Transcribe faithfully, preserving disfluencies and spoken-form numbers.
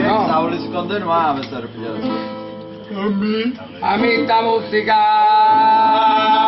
no. Stavo le continuare per stare pigliato. A me sta musica!